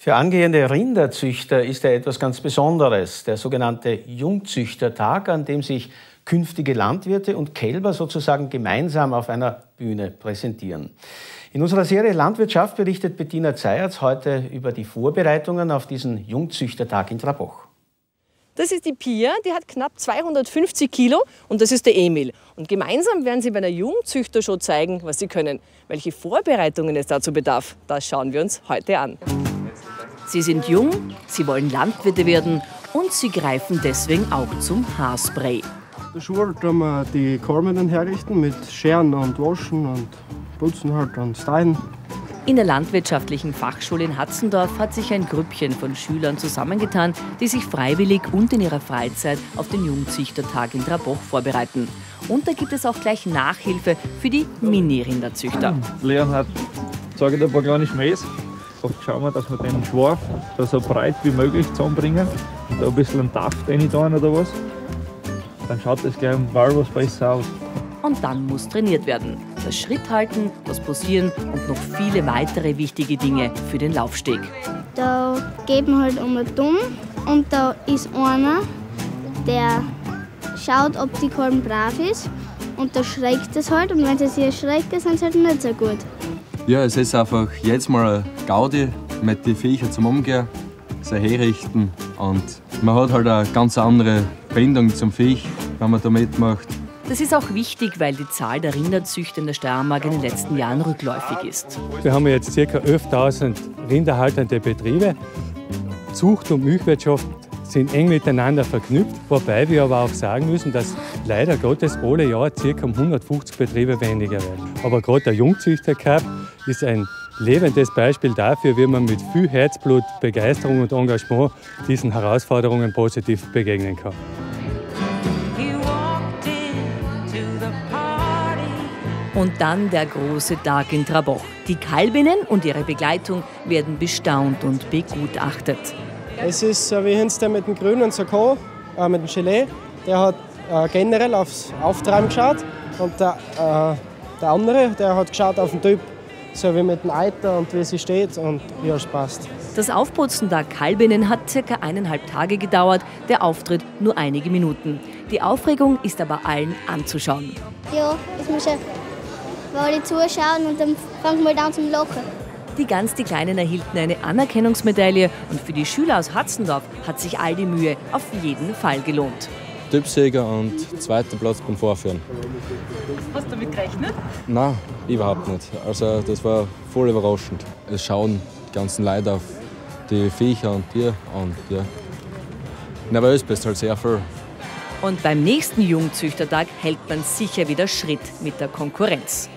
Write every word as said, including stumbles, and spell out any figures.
Für angehende Rinderzüchter ist er etwas ganz Besonderes, der sogenannte Jungzüchtertag, an dem sich künftige Landwirte und Kälber sozusagen gemeinsam auf einer Bühne präsentieren. In unserer Serie Landwirtschaft berichtet Bettina Zayatz heute über die Vorbereitungen auf diesen Jungzüchtertag in Traboch. Das ist die Pia, die hat knapp zweihundertfünfzig Kilo, und das ist der Emil. Und gemeinsam werden sie bei einer Jungzüchtershow zeigen, was sie können. Welche Vorbereitungen es dazu bedarf, das schauen wir uns heute an. Sie sind jung, sie wollen Landwirte werden und sie greifen deswegen auch zum Haarspray. In der Schule tun wir die Kolben dann herrichten mit Scheren und Waschen und Putzen halt und Stylen. In der Landwirtschaftlichen Fachschule in Hatzendorf hat sich ein Grüppchen von Schülern zusammengetan, die sich freiwillig und in ihrer Freizeit auf den Jungzüchtertag in Traboch vorbereiten. Und da gibt es auch gleich Nachhilfe für die Mini-Rinderzüchter. Leonhard zeigt ein paar kleine Schmähs. Oft schauen wir, dass wir den Schwarf da so breit wie möglich zusammenbringen. Da ein bisschen einen Taft rein tun oder was. Dann schaut das gleich im Ball was besser aus. Und dann muss trainiert werden. Das Schritthalten, das Posieren und noch viele weitere wichtige Dinge für den Laufsteg. Da geht man halt um den Dumm und da ist einer, der schaut, ob die Kolben brav ist, und da schreckt es halt, und wenn sie sich erschrecken, sind sie halt nicht so gut. Ja, es ist einfach jetzt mal eine Gaudi mit den Viechern zum Umgehen, sie herrichten, und man hat halt eine ganz andere Bindung zum Viech, wenn man da mitmacht. Das ist auch wichtig, weil die Zahl der Rinderzüchter in der Steiermark in den letzten Jahren rückläufig ist. Wir haben jetzt ca. elftausend rinderhaltende Betriebe. Zucht und Milchwirtschaft sind eng miteinander verknüpft, wobei wir aber auch sagen müssen, dass leider Gottes alle Jahr ca. um hundertfünfzig Betriebe weniger werden. Aber gerade der Jungzüchtercup ist ein lebendes Beispiel dafür, wie man mit viel Herzblut, Begeisterung und Engagement diesen Herausforderungen positiv begegnen kann. Und dann der große Tag in Traboch. Die Kalbinnen und ihre Begleitung werden bestaunt und begutachtet. Es ist so wie hinten mit dem grünen Sakko, äh, mit dem Gelee. Der hat äh, generell aufs Auftreiben geschaut, und der, äh, der andere, der hat geschaut auf den Typ, so wie mit dem Eiter und wie sie steht, und ja, es passt. Das Aufputzen der Kalbinnen hat circa eineinhalb Tage gedauert, der Auftritt nur einige Minuten. Die Aufregung ist aber allen anzuschauen. Ja, ich muss ja, weil die zuschauen, und dann fangen wir an zum Lachen. Die ganz die Kleinen erhielten eine Anerkennungsmedaille, und für die Schüler aus Hatzendorf hat sich all die Mühe auf jeden Fall gelohnt. Typsieger und zweiter Platz beim Vorführen. Hast du damit gerechnet? Nein, überhaupt nicht. Also das war voll überraschend. Es schauen die ganzen Leute auf die Viecher und Tiere, und ja, nervös bist halt sehr viel. Und beim nächsten Jungzüchtertag hält man sicher wieder Schritt mit der Konkurrenz.